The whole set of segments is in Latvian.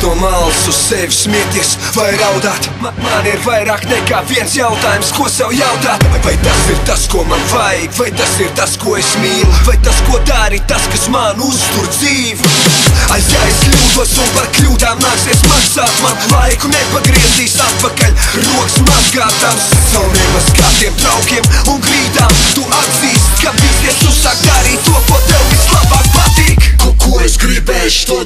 no malas uz sevi smieties vai raudāt. Man ir vairāk nekā viens jautājums, ko sev jautāt. Vai tas ir tas, ko man vajag, vai tas ir tas, ko es mīlu, vai tas, ko dari, tas, kas man uztur dzīvi. Ja es kļūdos un par kļūdām nāksies maksāt, man laiku nepagriezīs atpakaļ, rokas mazgātams. Nav nemaz kādiem draugiem un grīdām tu atzīst, ka bīsties uzsākt darīt to, ko tev vislabāk patīk. Ko es gribēšu, to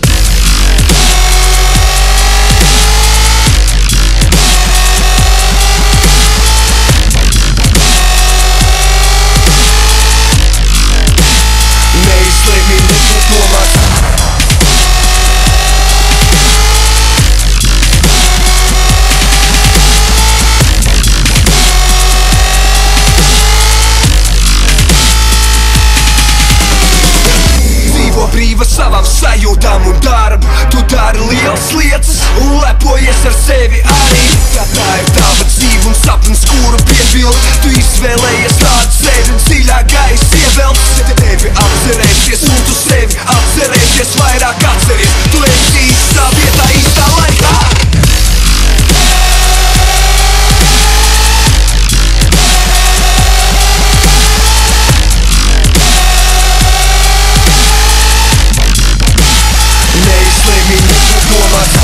neizslēgmi nebūt nomākt. Brīva savām sajūtām un darbu. Tu dari lielas lietas un lepojies ar sevi arī. Tā ir tava dzīve un sapnis, kuru piepild. Tu izvēlējies tādu sevi un dziļā gaisa ievelc. Tevi atcerēsies un tu sevi atcerēsies, vairāk atceries. Tu esi īstā vietā, īstā laikā. Neizslēgmi nebūt nomākt.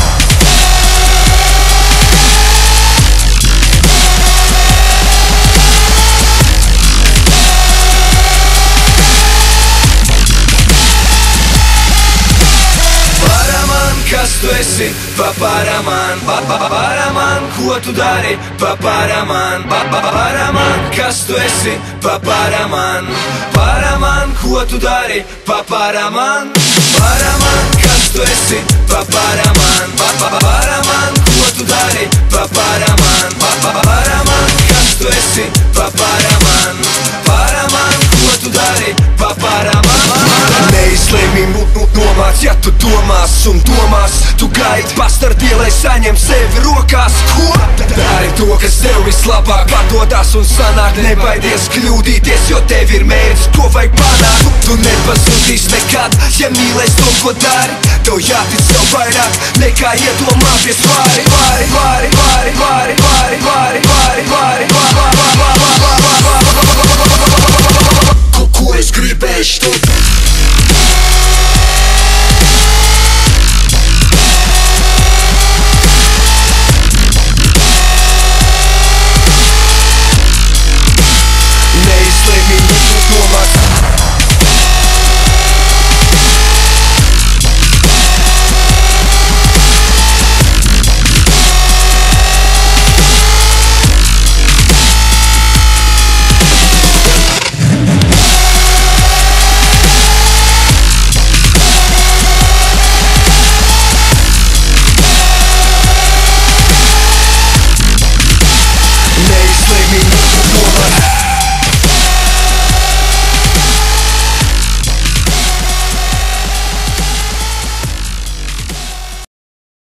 Kas tu esi, papara man, papara man, ko tu dari, papara man, papara man. Kas tu esi, papara man, para man, ko tu dari, papara man, para man. Kas tu esi, papara man, papara man, ko tu dari, papara man, papara man. Kas tu esi, papara man, para man, ko tu dari, papara man. Neizslēgmi nomāc, ja tu domās un domās. Tu gaidi pastardi, lai saņem sevi rokās. Ko? Dari to, kas tev vislabāk padodas un sanāk. Nebaidies kļūdīties, jo tev ir mērķis, ko vajag panākt. Tu nepazudīs nekad, ja mīlēs to, ko dari. Tev jātic sev vairāk, nekā iedomāties vari, vari, vari, vari, vari, vari, vari, vari, vari, vari, vari, vari, vari, vari. Ko es gribēšu, to